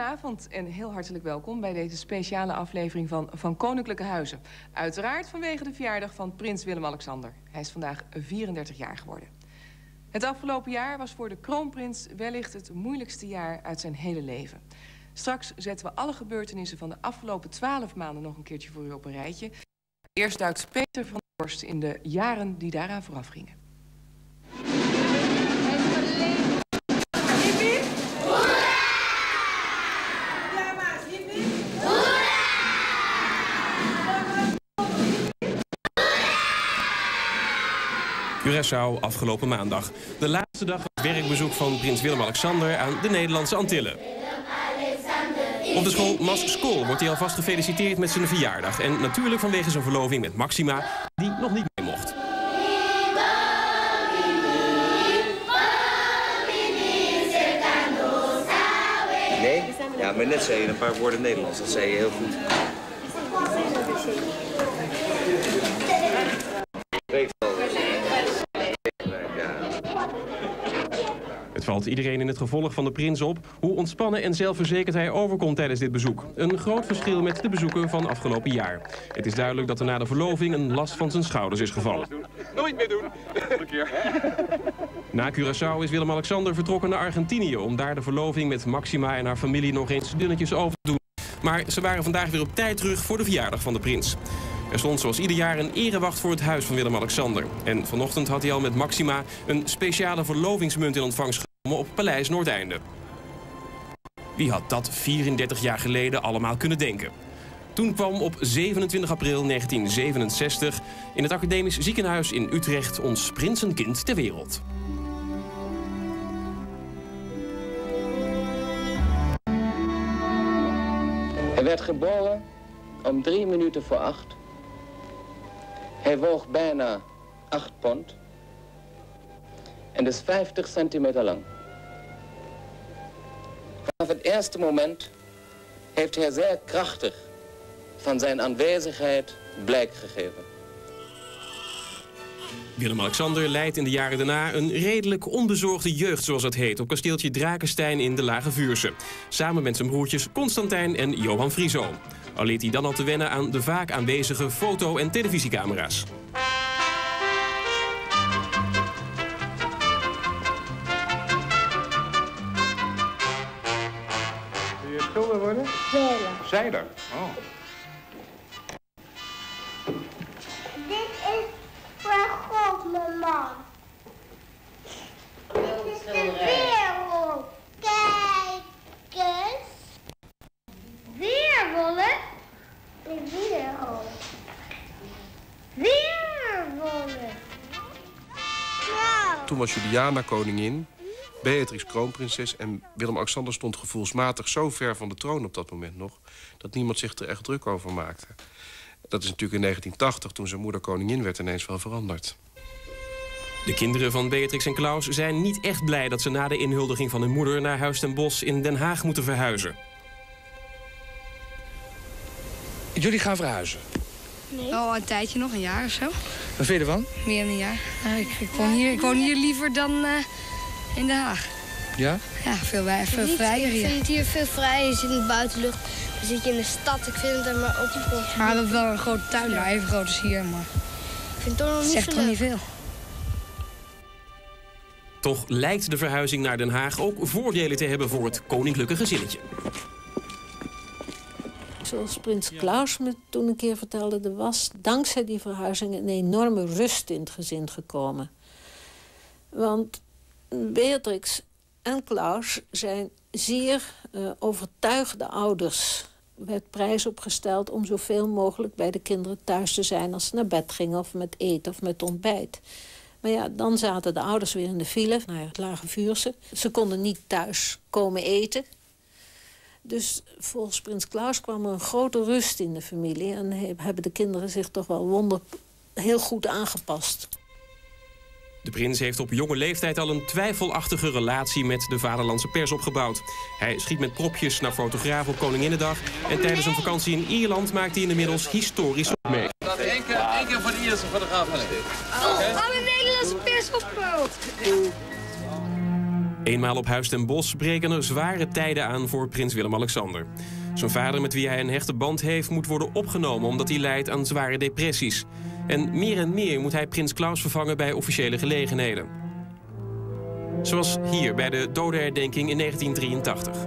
Goedenavond en heel hartelijk welkom bij deze speciale aflevering van Koninklijke Huizen. Uiteraard vanwege de verjaardag van prins Willem-Alexander. Hij is vandaag 34 jaar geworden. Het afgelopen jaar was voor de kroonprins wellicht het moeilijkste jaar uit zijn hele leven. Straks zetten we alle gebeurtenissen van de afgelopen 12 maanden nog een keertje voor u op een rijtje. Eerst duikt Peter van der Horst in de jaren die daaraan vooraf gingen. Curaçao afgelopen maandag. De laatste dag van het werkbezoek van prins Willem-Alexander aan de Nederlandse Antillen. Op de school Mas School wordt hij alvast gefeliciteerd met zijn verjaardag. En natuurlijk vanwege zijn verloving met Maxima, die nog niet mee mocht. Nee? Ja, maar net zei je een paar woorden Nederlands. Dat zei je heel goed. Het valt iedereen in het gevolg van de prins op hoe ontspannen en zelfverzekerd hij overkomt tijdens dit bezoek. Een groot verschil met de bezoeken van afgelopen jaar. Het is duidelijk dat er na de verloving een last van zijn schouders is gevallen. Nooit meer doen. Na Curaçao is Willem-Alexander vertrokken naar Argentinië om daar de verloving met Maxima en haar familie nog eens dunnetjes over te doen. Maar ze waren vandaag weer op tijd terug voor de verjaardag van de prins. Er stond zoals ieder jaar een erewacht voor het huis van Willem-Alexander. En vanochtend had hij al met Maxima een speciale verlovingsmunt in ontvangst genomen op Paleis Noordeinde. Wie had dat 34 jaar geleden allemaal kunnen denken? Toen kwam op 27 april 1967 in het Academisch Ziekenhuis in Utrecht ons prinsenkind ter wereld. Hij werd geboren om 3 minuten voor 8. Hij woog bijna 8 pond en is 50 centimeter lang. Vanaf het eerste moment heeft hij zeer krachtig van zijn aanwezigheid blijk gegeven. Willem-Alexander leidt in de jaren daarna een redelijk onbezorgde jeugd, zoals dat heet, op kasteeltje Drakenstein in de Lage Vuursche. Samen met zijn broertjes Constantijn en Johan Frieso. Al leert hij dan al te wennen aan de vaak aanwezige foto- en televisiecamera's. Wil je schilder worden? Zeiler. Zeiler. Oh. Dit is voor God, mama. Dit is de wereld. Kijk eens. Weerwollen. De wereld. Weerwollen. Nou. Toen was Juliana koningin, Beatrix kroonprinses en Willem-Alexander stond gevoelsmatig zo ver van de troon op dat moment nog, dat niemand zich er echt druk over maakte. Dat is natuurlijk in 1980, toen zijn moeder koningin werd, ineens wel veranderd. De kinderen van Beatrix en Klaus zijn niet echt blij dat ze na de inhuldiging van hun moeder naar Huis ten Bosch in Den Haag moeten verhuizen. Jullie gaan verhuizen? Nee. Al een tijdje nog, een jaar of zo. Wat vind je ervan? Meer dan een jaar. Nou, ik woon hier liever dan in Den Haag. Ja? Ja, veel vrijer Ik hier. vind het hier veel vrijer. Je zit in de buitenlucht. Dan zit je in de stad. Ik vind het er maar op. Maar dat is wel een grote tuin daar, even groot als hier. Maar Ik vind het toch nog niet zegt zo toch leuk. niet veel. Toch lijkt de verhuizing naar Den Haag ook voordelen te hebben voor het koninklijke gezinnetje. Zoals prins Klaus me toen een keer vertelde, er was dankzij die verhuizing een enorme rust in het gezin gekomen. Want Beatrix en Klaus zijn zeer overtuigde ouders. Er werd prijs opgesteld om zoveel mogelijk bij de kinderen thuis te zijn als ze naar bed gingen of met eten of met ontbijt. Maar ja, dan zaten de ouders weer in de file naar het Lage Vuursche. Ze konden niet thuis komen eten. Dus volgens prins Klaus kwam er een grote rust in de familie en hebben de kinderen zich toch wel heel goed aangepast. De prins heeft op jonge leeftijd al een twijfelachtige relatie met de vaderlandse pers opgebouwd. Hij schiet met propjes naar fotograaf op Koninginnedag en tijdens een vakantie in Ierland maakt hij inmiddels historisch mee. Laat één keer voor de Ierse fotograaf van dit. Alle Nederlandse pers opgebouwd. Eenmaal op Huis ten Bosch breken er zware tijden aan voor prins Willem-Alexander. Zijn vader, met wie hij een hechte band heeft, moet worden opgenomen omdat hij lijdt aan zware depressies. En meer moet hij prins Claus vervangen bij officiële gelegenheden. Zoals hier bij de dodenherdenking in 1983.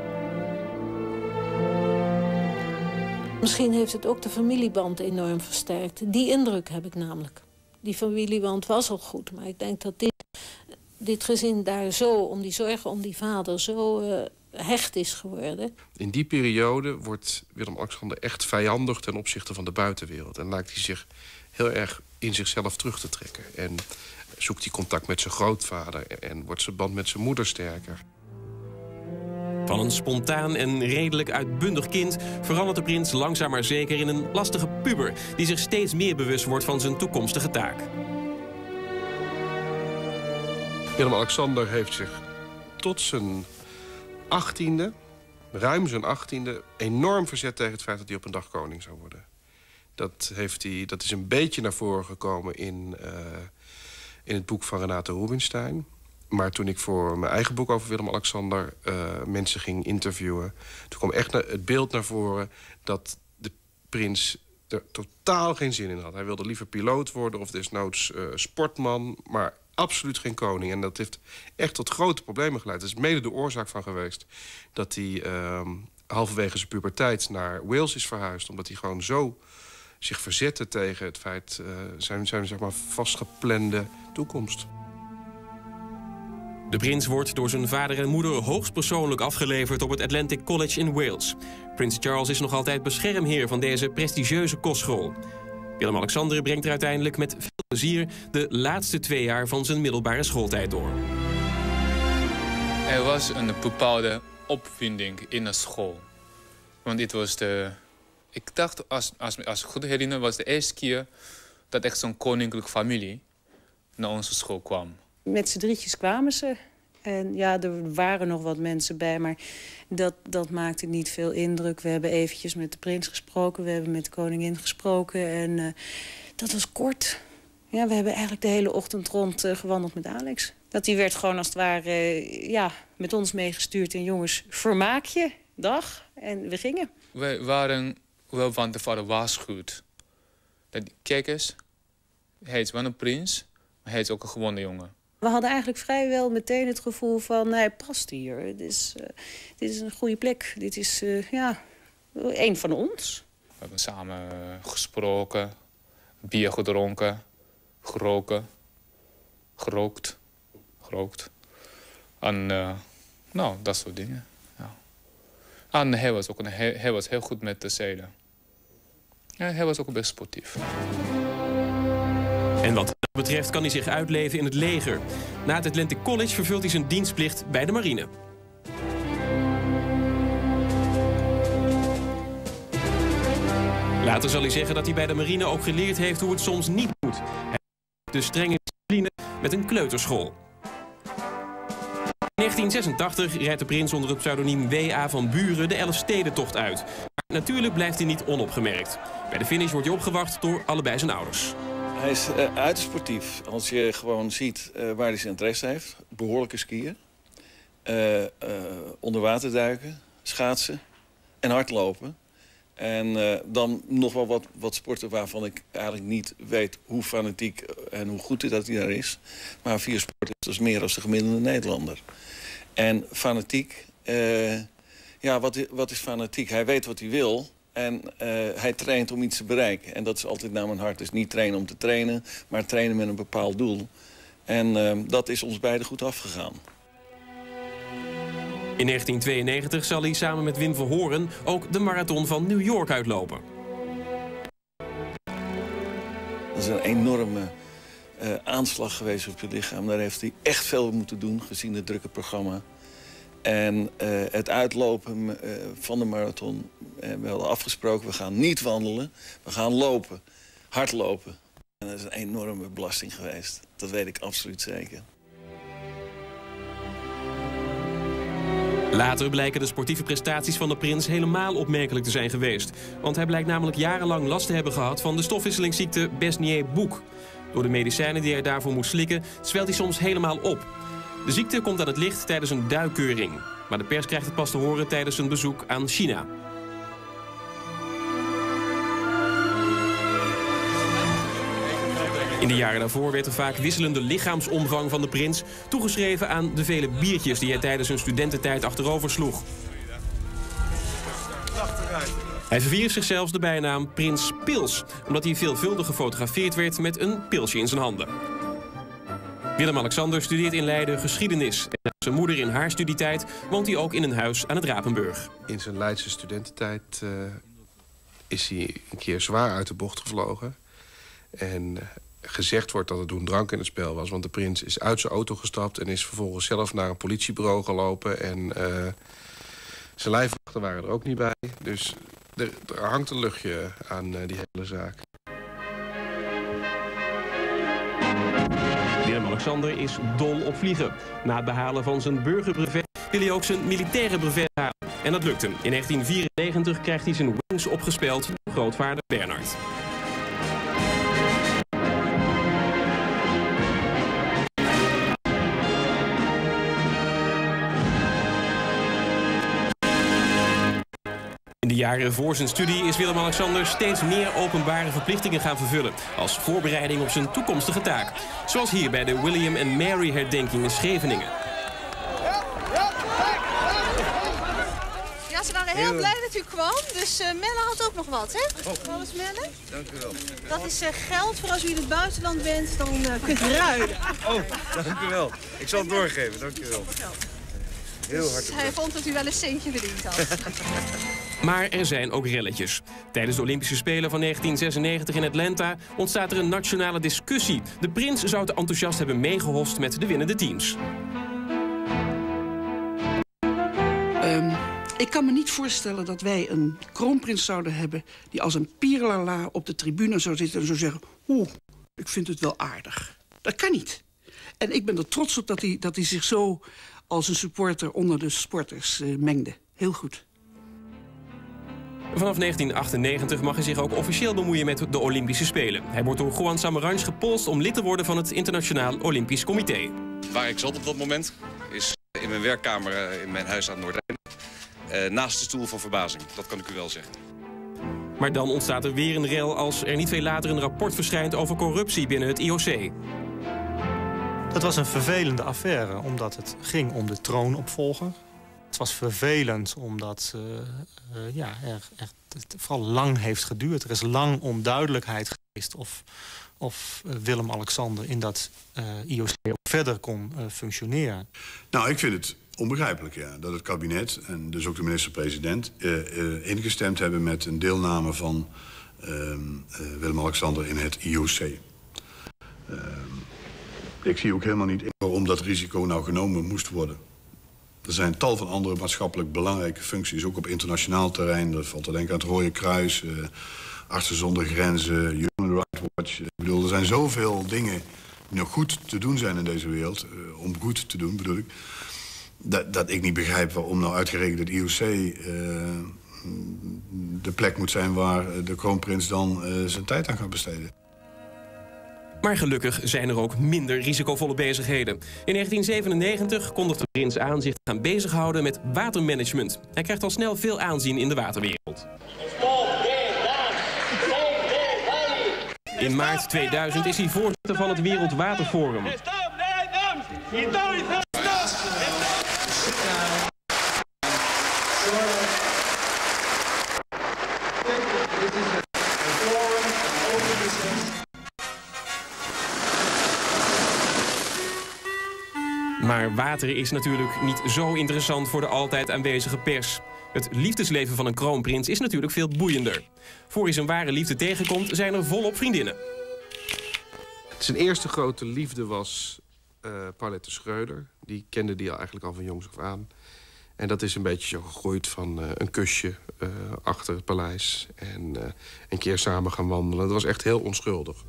Misschien heeft het ook de familieband enorm versterkt. Die indruk heb ik namelijk. Die familieband was al goed, maar ik denk dat dit gezin daar zo, om die zorgen om die vader, zo hecht is geworden. In die periode wordt Willem-Alexander echt vijandig ten opzichte van de buitenwereld. En lijkt hij zich heel erg in zichzelf terug te trekken. En zoekt hij contact met zijn grootvader en wordt zijn band met zijn moeder sterker. Van een spontaan en redelijk uitbundig kind verandert de prins langzaam maar zeker in een lastige puber die zich steeds meer bewust wordt van zijn toekomstige taak. Willem-Alexander heeft zich tot zijn 18e, ruim zijn 18e, enorm verzet tegen het feit dat hij op een dag koning zou worden. Dat is een beetje naar voren gekomen in het boek van Renate Rubinstein. Maar toen ik voor mijn eigen boek over Willem-Alexander mensen ging interviewen, toen kwam echt het beeld naar voren dat de prins er totaal geen zin in had. Hij wilde liever piloot worden of desnoods sportman, maar absoluut geen koning. En dat heeft echt tot grote problemen geleid. Dat is mede de oorzaak van geweest dat hij halverwege zijn puberteit naar Wales is verhuisd. Omdat hij gewoon zo zich verzette tegen het feit, zijn zeg maar vastgeplande toekomst. De prins wordt door zijn vader en moeder hoogstpersoonlijk afgeleverd op het Atlantic College in Wales. Prins Charles is nog altijd beschermheer van deze prestigieuze kostschool. Willem-Alexander brengt er uiteindelijk met veel plezier de laatste 2 jaar van zijn middelbare schooltijd door. Er was een bepaalde opwinding in de school. Want dit was ik dacht, als ik goed herinner, was de eerste keer dat echt zo'n koninklijke familie naar onze school kwam. Met z'n drietjes kwamen ze. En ja, er waren nog wat mensen bij, maar dat maakte niet veel indruk. We hebben eventjes met de prins gesproken, we hebben met de koningin gesproken. En dat was kort. Ja, we hebben eigenlijk de hele ochtend rond gewandeld met Alex. Dat die werd gewoon als het ware met ons meegestuurd. En jongens, vermaak je, dag. En we gingen. Wij waren wel van tevoren waarschuwd. Kijk eens, hij is wel een prins, maar hij is ook een gewone jongen. We hadden eigenlijk vrijwel meteen het gevoel van, hij past hier. Dit is een goede plek. Dit is, een van ons. We hebben samen gesproken, bier gedronken, gerookt. En dat soort dingen. Ja. En hij was heel goed met de zeilen. Ja, hij was ook best sportief. En wat dat betreft kan hij zich uitleven in het leger. Na het Atlantic College vervult hij zijn dienstplicht bij de marine. Later zal hij zeggen dat hij bij de marine ook geleerd heeft hoe het soms niet moet. Hij heeft de strenge discipline met een kleuterschool. In 1986 rijdt de prins onder het pseudoniem W.A. van Buren de Elfstedentocht uit. Maar natuurlijk blijft hij niet onopgemerkt. Bij de finish wordt hij opgewacht door allebei zijn ouders. Hij is uiterst sportief. Als je gewoon ziet waar hij zijn interesse heeft. Behoorlijke skiën. Onder water duiken. Schaatsen. En hardlopen. En dan nog wel wat sporten waarvan ik eigenlijk niet weet hoe fanatiek en hoe goed dat hij daar is. Maar 4 sporten is dus meer dan de gemiddelde Nederlander. En fanatiek, wat is fanatiek? Hij weet wat hij wil en hij traint om iets te bereiken. En dat is altijd naar mijn hart. Dus niet trainen om te trainen, maar trainen met een bepaald doel. En dat is ons beiden goed afgegaan. In 1992 zal hij samen met Wim Verhoorn ook de marathon van New York uitlopen. Dat is een enorme aanslag geweest op je lichaam. Daar heeft hij echt veel moeten doen, gezien het drukke programma. En het uitlopen van de marathon, we hadden afgesproken, we gaan niet wandelen, we gaan lopen, hardlopen. En dat is een enorme belasting geweest. Dat weet ik absoluut zeker. Later blijken de sportieve prestaties van de prins helemaal opmerkelijk te zijn geweest. Want hij blijkt namelijk jarenlang last te hebben gehad van de stofwisselingsziekte Besnier-Buch. Door de medicijnen die hij daarvoor moest slikken, zwelt hij soms helemaal op. De ziekte komt aan het licht tijdens een duikkeuring. Maar de pers krijgt het pas te horen tijdens een bezoek aan China. In de jaren daarvoor werd de vaak wisselende lichaamsomvang van de prins toegeschreven aan de vele biertjes die hij tijdens zijn studententijd achterover sloeg. Hij verwierf zichzelf de bijnaam Prins Pils, omdat hij veelvuldig gefotografeerd werd met een pilsje in zijn handen. Willem-Alexander studeert in Leiden geschiedenis. En met zijn moeder in haar studietijd woont hij ook in een huis aan het Rapenburg. In zijn Leidse studententijd is hij een keer zwaar uit de bocht gevlogen. En gezegd wordt dat er toen drank in het spel was. Want de prins is uit zijn auto gestapt en is vervolgens zelf naar een politiebureau gelopen. En zijn lijfwachten waren er ook niet bij. Dus er hangt een luchtje aan die hele zaak. Willem-Alexander is dol op vliegen. Na het behalen van zijn burgerbrevet wil hij ook zijn militaire brevet halen. En dat lukt hem. In 1994 krijgt hij zijn wings opgespeld door grootvader Bernhard. In de jaren voor zijn studie is Willem-Alexander steeds meer openbare verplichtingen gaan vervullen. Als voorbereiding op zijn toekomstige taak. Zoals hier bij de William en Mary herdenking in Scheveningen. Ja, ze waren heel blij dat u kwam. Dus Melle had ook nog wat, hè? Wat is Melle? Dank u wel. Dat is geld voor als u in het buitenland bent, dan kunt u ruilen. Oh, dank u wel. Ik zal het doorgeven, dank u wel. Heel hartelijk. Dus hij vond dat u wel een centje verdiend had. Maar er zijn ook relletjes. Tijdens de Olympische Spelen van 1996 in Atlanta ontstaat er een nationale discussie. De prins zou te enthousiast hebben meegehost met de winnende teams. Ik kan me niet voorstellen dat wij een kroonprins zouden hebben die als een pierlala op de tribune zou zitten en zou zeggen: oeh, ik vind het wel aardig. Dat kan niet. En ik ben er trots op dat hij zich zo als een supporter onder de sporters mengde. Heel goed. Vanaf 1998 mag hij zich ook officieel bemoeien met de Olympische Spelen. Hij wordt door Juan Samaranch gepolst om lid te worden van het Internationaal Olympisch Comité. Waar ik zat op dat moment is in mijn werkkamer in mijn huis aan Noorderijn. Naast de stoel van verbazing, dat kan ik u wel zeggen. Maar dan ontstaat er weer een rel als er niet veel later een rapport verschijnt over corruptie binnen het IOC. Dat was een vervelende affaire, omdat het ging om de troonopvolger. Het was vervelend omdat het vooral lang heeft geduurd. Er is lang onduidelijkheid geweest of Willem-Alexander in dat IOC ook verder kon functioneren. Nou, ik vind het onbegrijpelijk, ja, dat het kabinet en dus ook de minister-president ingestemd hebben met een deelname van Willem-Alexander in het IOC. Ik zie ook helemaal niet waarom dat risico nou genomen moest worden. Er zijn tal van andere maatschappelijk belangrijke functies, ook op internationaal terrein. Dat valt te denken aan het Rode Kruis, Artsen zonder Grenzen, Human Rights Watch. Ik bedoel, er zijn zoveel dingen die nog goed te doen zijn in deze wereld. Om goed te doen, bedoel ik. Dat ik niet begrijp waarom nou uitgerekend het IOC de plek moet zijn waar de kroonprins dan zijn tijd aan gaat besteden. Maar gelukkig zijn er ook minder risicovolle bezigheden. In 1997 kondigt de prins aan zich te gaan bezighouden met watermanagement. Hij krijgt al snel veel aanzien in de waterwereld. In maart 2000 is hij voorzitter van het Wereldwaterforum. Maar water is natuurlijk niet zo interessant voor de altijd aanwezige pers. Het liefdesleven van een kroonprins is natuurlijk veel boeiender. Voor hij zijn ware liefde tegenkomt, zijn er volop vriendinnen. Zijn eerste grote liefde was Paulette Schreuder. Die kende die eigenlijk al van jongs af aan. En dat is een beetje zo gegroeid van een kusje achter het paleis. En een keer samen gaan wandelen. Dat was echt heel onschuldig.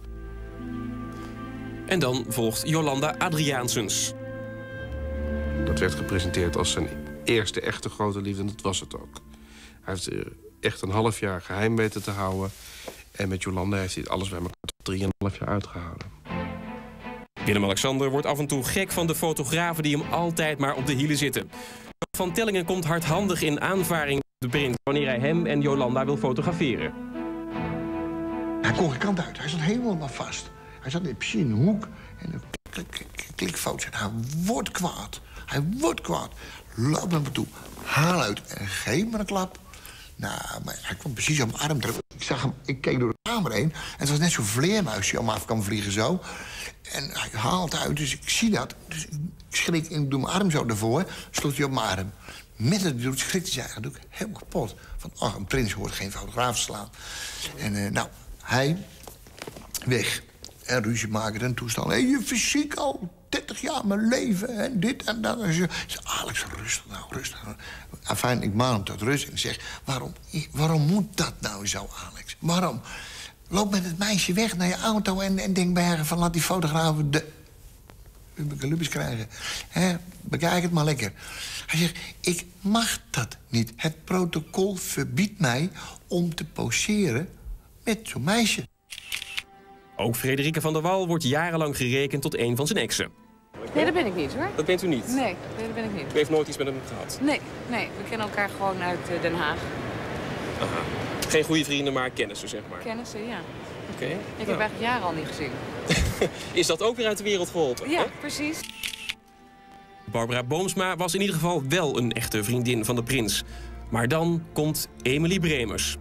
En dan volgt Jolanda Adriaansens. Dat werd gepresenteerd als zijn eerste echte grote liefde. En dat was het ook. Hij heeft echt een half jaar geheim weten te houden. En met Jolanda heeft hij alles bij elkaar tot 3,5 jaar uitgehouden. Willem-Alexander wordt af en toe gek van de fotografen die hem altijd maar op de hielen zitten. Van Tellingen komt hardhandig in aanvaring met de prins wanneer hij hem en Jolanda wil fotograferen. Hij kon geen kant uit, hij zat helemaal vast. Hij zat precies in een hoek en dan klikfout. Hij wordt kwaad. Hij wordt kwaad. Loop naar me toe. Haal uit en geef me een klap. Nou, maar hij kwam precies op mijn arm terug. Ik zag hem, ik keek door de kamer heen. En het was net zo'n vleermuis die om af kan vliegen zo. En hij haalt uit, dus ik zie dat. Dus ik schrik en ik doe mijn arm zo ervoor. Sloot hij op mijn arm. Met het doet schrikt hij zich eigenlijk helemaal kapot. Van, oh, een prins hoort geen fotograaf slaan. En nou, hij weg. En ruzie maken en toestand. Hé, je fysiek al 30 jaar mijn leven en dit en dat. En zo. Alex, rustig nou, rustig. Enfin, ik maan hem tot rust en zeg... Waarom moet dat nou zo, Alex? Waarom? Loop met het meisje weg naar je auto en denk bij haar van... laat die fotografen de lubbes krijgen. Hè? Bekijk het maar lekker. Hij zegt, ik mag dat niet. Het protocol verbiedt mij om te poseren met zo'n meisje. Ook Frederike van der Wal wordt jarenlang gerekend tot een van zijn exen. Nee, dat ben ik niet, hoor. Dat bent u niet? Nee, dat ben ik niet. U heeft nooit iets met hem gehad? Nee, we kennen elkaar gewoon uit Den Haag. Aha. Geen goede vrienden, maar kennissen, zeg maar. Kennissen, ja. Oké. Ik heb eigenlijk jaren al niet gezien. Is dat ook weer uit de wereld geholpen? Ja, hè? precies. Barbara Boomsma was in ieder geval wel een echte vriendin van de prins. Maar dan komt Emilie Bremers.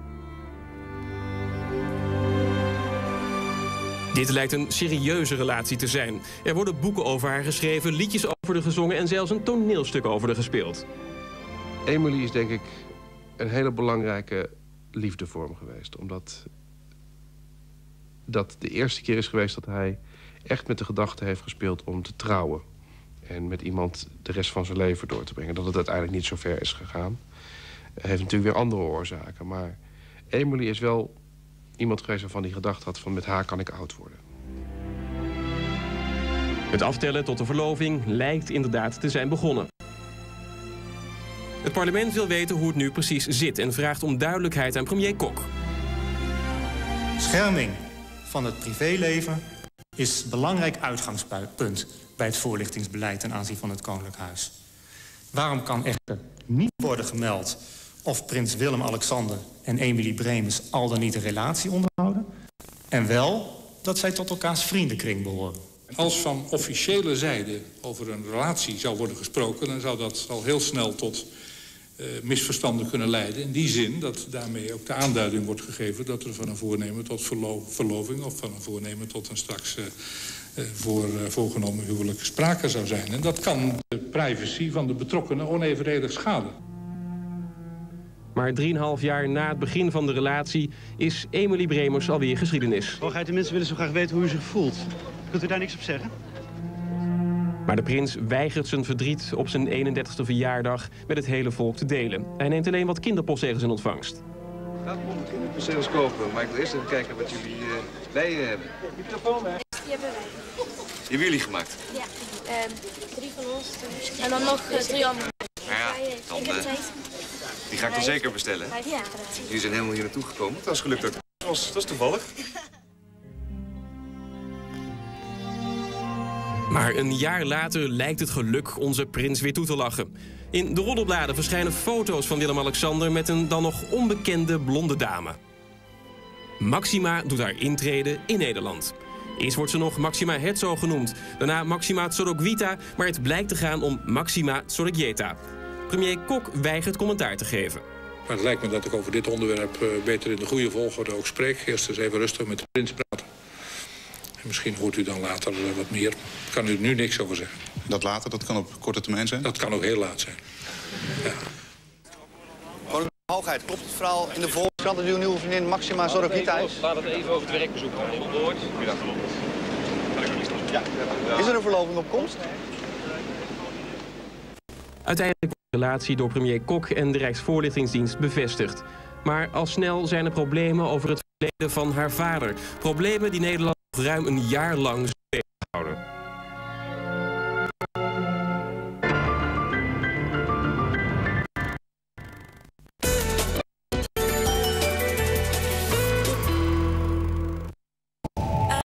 Dit lijkt een serieuze relatie te zijn. Er worden boeken over haar geschreven, liedjes over haar gezongen... en zelfs een toneelstuk over haar gespeeld. Emilie is denk ik een hele belangrijke liefdevorm geweest. Omdat dat de eerste keer is geweest dat hij echt met de gedachte heeft gespeeld om te trouwen. En met iemand de rest van zijn leven door te brengen. Dat het uiteindelijk niet zo ver is gegaan. Heeft natuurlijk weer andere oorzaken. Maar Emilie is wel iemand geweest waarvan hij gedacht had van met haar kan ik oud worden. Het aftellen tot de verloving lijkt inderdaad te zijn begonnen. Het parlement wil weten hoe het nu precies zit en vraagt om duidelijkheid aan premier Kok. Scherming van het privéleven is een belangrijk uitgangspunt bij het voorlichtingsbeleid ten aanzien van het Koninklijk Huis. Waarom kan echter niet worden gemeld of prins Willem-Alexander en Emilie Bremers al dan niet een relatie onderhouden? En wel dat zij tot elkaars vriendenkring behoren. Als van officiële zijde over een relatie zou worden gesproken, dan zou dat al heel snel tot misverstanden kunnen leiden. In die zin dat daarmee ook de aanduiding wordt gegeven dat er van een voornemen tot verloving of van een voornemen tot een straks voorgenomen huwelijk sprake zou zijn. En dat kan de privacy van de betrokkenen onevenredig schaden. Maar 3,5 jaar na het begin van de relatie is Emilie Bremers alweer geschiedenis. Hoogheid, de mensen willen zo graag weten hoe u zich voelt. Kunt u daar niks op zeggen? Maar de prins weigert zijn verdriet op zijn 31e verjaardag met het hele volk te delen. Hij neemt alleen wat kinderpostzegels in ontvangst. Ik ga het kinderpostzegels kopen, maar ik wil eerst even kijken wat jullie bij je hebben. Die hebben wij. Die hebben jullie gemaakt? Ja, 3 van ons. En dan nog 3 andere. Nou ja, dan, die ga ik dan zeker bestellen. Ja. Jullie zijn helemaal hier naartoe gekomen. Het was gelukt dat het was. Dat is toevallig. Maar een jaar later lijkt het geluk onze prins weer toe te lachen. In de roddelbladen verschijnen foto's van Willem-Alexander met een dan nog onbekende blonde dame. Maxima doet haar intrede in Nederland. Eerst wordt ze nog Maxima Herzog genoemd, daarna Maxima Tsorogwita, maar het blijkt te gaan om Maxima Tsorogweta. Premier Kok weigert commentaar te geven. Maar het lijkt me dat ik over dit onderwerp beter in de goede volgorde ook spreek. Eerst eens even rustig met de prins praten. En misschien hoort u dan later wat meer. Ik kan u nu niks over zeggen. Dat later, dat kan op korte termijn zijn? Dat kan ook heel laat zijn. Ja. Hoogheid, klopt het verhaal in de Volkskrant dat uw nieuwe vriendin Maxima Tsorogwita is? Laat het even over het werkbezoek gaan. Woord. Is er een verloving op komst? Uiteindelijk wordt de relatie door premier Kok en de Rijksvoorlichtingsdienst bevestigd. Maar al snel zijn er problemen over het verleden van haar vader. Problemen die Nederland ruim een jaar lang zullen tegenhouden.